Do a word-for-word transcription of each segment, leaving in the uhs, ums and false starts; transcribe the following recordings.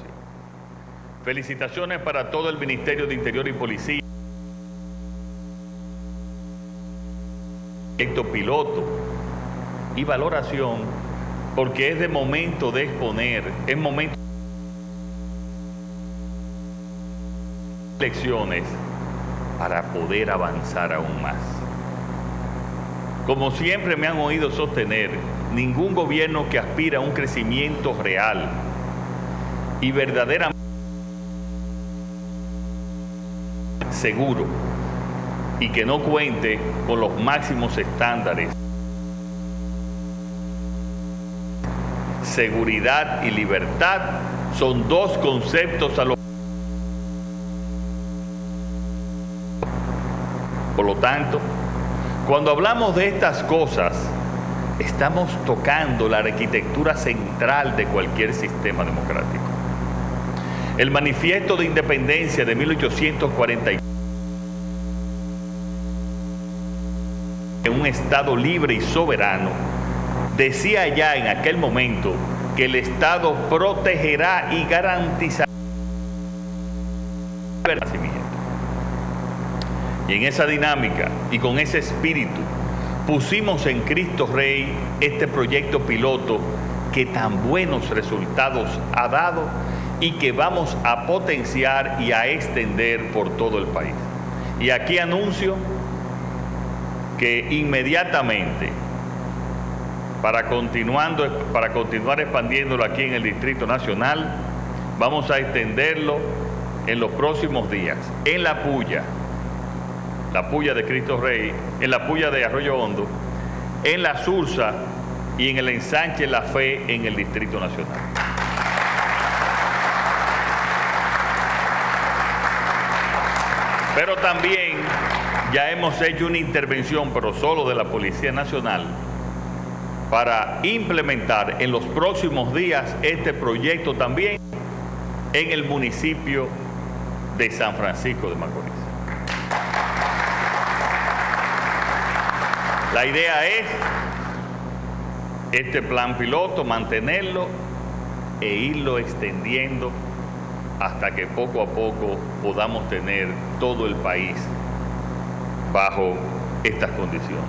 Felicitaciones para todo el Ministerio de Interior y Policía. Proyecto piloto y valoración, porque es de momento de exponer, es momento de elecciones para poder avanzar aún más. Como siempre me han oído sostener, ningún gobierno que aspira a un crecimiento real y verdaderamente seguro y que no cuente con los máximos estándares, seguridad y libertad son dos conceptos a los por lo tanto, cuando hablamos de estas cosas, estamos tocando la arquitectura central de cualquier sistema democrático. El Manifiesto de Independencia de mil ochocientos cuarenta y cuatro, en un Estado libre y soberano, decía ya en aquel momento que el Estado protegerá y garantizará el nacimiento. Y en esa dinámica y con ese espíritu pusimos en Cristo Rey este proyecto piloto que tan buenos resultados ha dado y que vamos a potenciar y a extender por todo el país. Y aquí anuncio que inmediatamente, para, continuando, para continuar expandiéndolo aquí en el Distrito Nacional, vamos a extenderlo en los próximos días, en La Puya, la Puya de Cristo Rey, en la Puya de Arroyo Hondo, en la Sursa y en el ensanche La Fe en el Distrito Nacional. Pero también ya hemos hecho una intervención, pero solo de la Policía Nacional, para implementar en los próximos días este proyecto también en el municipio de San Francisco de Macorís. La idea es este plan piloto, mantenerlo e irlo extendiendo hasta que poco a poco podamos tener todo el país bajo estas condiciones.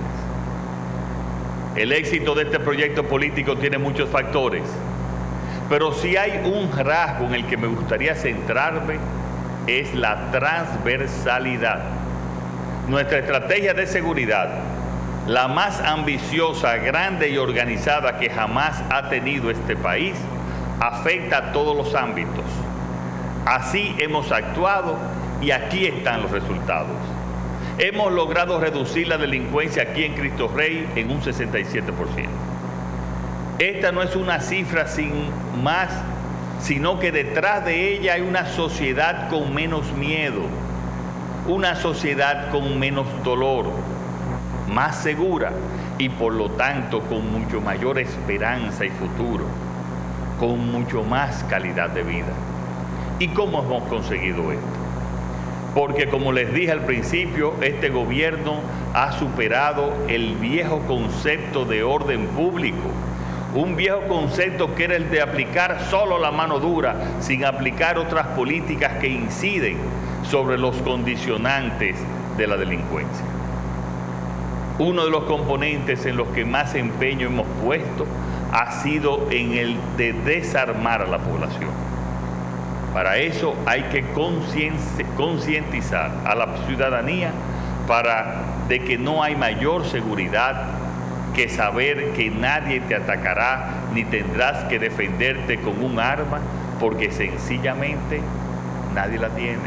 El éxito de este proyecto político tiene muchos factores, pero si hay un rasgo en el que me gustaría centrarme es la transversalidad. Nuestra estrategia de seguridad, la más ambiciosa, grande y organizada que jamás ha tenido este país, afecta a todos los ámbitos. Así hemos actuado y aquí están los resultados. Hemos logrado reducir la delincuencia aquí en Cristo Rey en un sesenta y siete por ciento. Esta no es una cifra sin más, sino que detrás de ella hay una sociedad con menos miedo, una sociedad con menos dolor, más segura y por lo tanto con mucho mayor esperanza y futuro, con mucho más calidad de vida. ¿Y cómo hemos conseguido esto? Porque como les dije al principio, este gobierno ha superado el viejo concepto de orden público, un viejo concepto que era el de aplicar solo la mano dura, sin aplicar otras políticas que inciden sobre los condicionantes de la delincuencia. Uno de los componentes en los que más empeño hemos puesto ha sido en el de desarmar a la población. Para eso hay que concientizar a la ciudadanía para de que no hay mayor seguridad que saber que nadie te atacará ni tendrás que defenderte con un arma porque sencillamente nadie la tiene.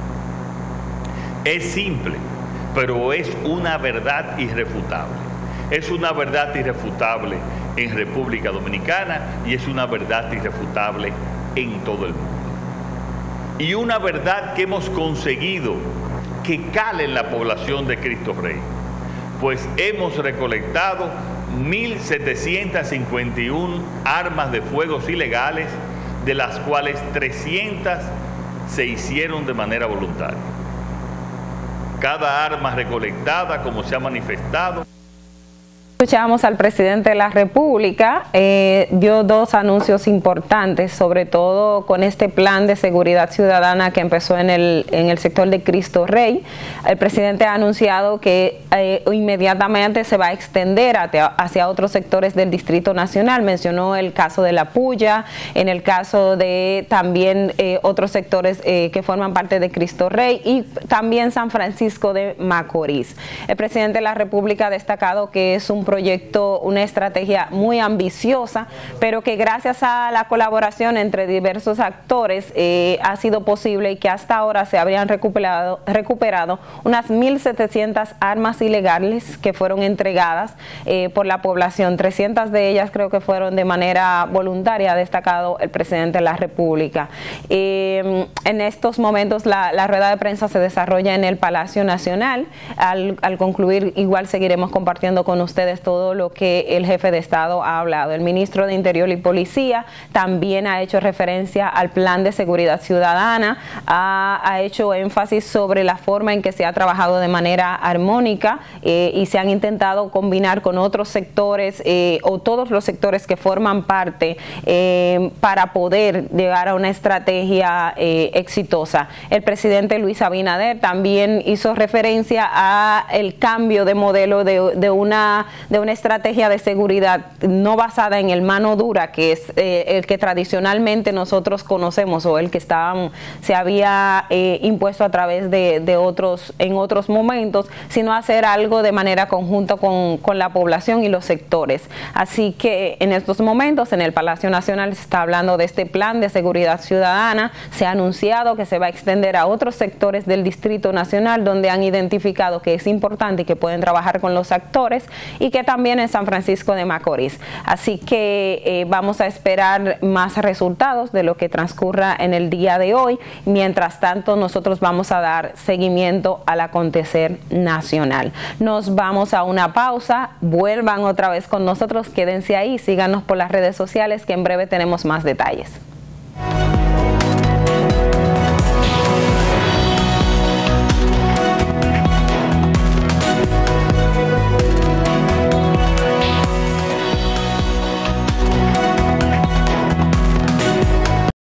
Es simple, pero es una verdad irrefutable. Es una verdad irrefutable en República Dominicana y es una verdad irrefutable en todo el mundo. Y una verdad que hemos conseguido que cale en la población de Cristo Rey, pues hemos recolectado mil setecientas cincuenta y una armas de fuego ilegales, de las cuales trescientas se hicieron de manera voluntaria. Cada arma recolectada, como se ha manifestado, Escuchamos al presidente de la República, eh, dio dos anuncios importantes, sobre todo con este plan de seguridad ciudadana que empezó en el, en el sector de Cristo Rey. El presidente ha anunciado que eh, inmediatamente se va a extender hacia, hacia otros sectores del Distrito Nacional. Mencionó el caso de La Puya, en el caso de también eh, otros sectores eh, que forman parte de Cristo Rey y también San Francisco de Macorís. El presidente de la República ha destacado que es un proyecto, una estrategia muy ambiciosa, pero que gracias a la colaboración entre diversos actores eh, ha sido posible y que hasta ahora se habrían recuperado, recuperado unas mil setecientas armas ilegales que fueron entregadas eh, por la población. trescientas de ellas creo que fueron de manera voluntaria, ha destacado el presidente de la República. Eh, en estos momentos la, la rueda de prensa se desarrolla en el Palacio Nacional. Al, al concluir, igual seguiremos compartiendo con ustedes todo lo que el jefe de Estado ha hablado. El ministro de Interior y Policía también ha hecho referencia al plan de seguridad ciudadana, ha, ha hecho énfasis sobre la forma en que se ha trabajado de manera armónica eh, y se han intentado combinar con otros sectores eh, o todos los sectores que forman parte eh, para poder llegar a una estrategia eh, exitosa. El presidente Luis Abinader también hizo referencia a el cambio de modelo de, de una de una estrategia de seguridad no basada en el mano dura, que es eh, el que tradicionalmente nosotros conocemos o el que estaban, se había eh, impuesto a través de, de otros, en otros momentos, sino hacer algo de manera conjunta con, con la población y los sectores. Así que en estos momentos en el Palacio Nacional se está hablando de este plan de seguridad ciudadana. Se ha anunciado que se va a extender a otros sectores del Distrito Nacional donde han identificado que es importante y que pueden trabajar con los actores, y que también en San Francisco de Macorís. Así que eh, vamos a esperar más resultados de lo que transcurra en el día de hoy. Mientras tanto, nosotros vamos a dar seguimiento al acontecer nacional. Nos vamos a una pausa, vuelvan otra vez con nosotros, quédense ahí, síganos por las redes sociales que en breve tenemos más detalles.